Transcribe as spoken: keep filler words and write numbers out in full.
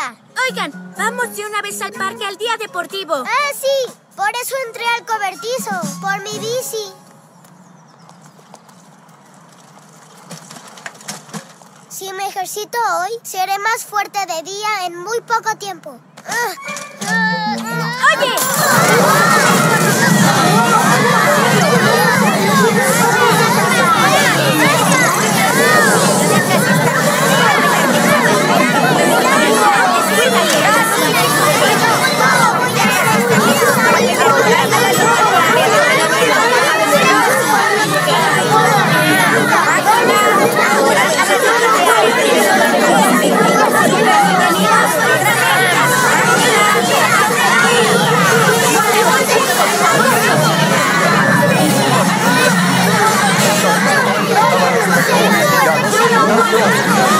vida. Oigan, vamos de una vez al parque al día deportivo. Ah, sí. Por eso entré al cobertizo. Por mi bici. Si me ejercito hoy, seré más fuerte de día en muy poco tiempo. ¡Oye! ¡Vamos!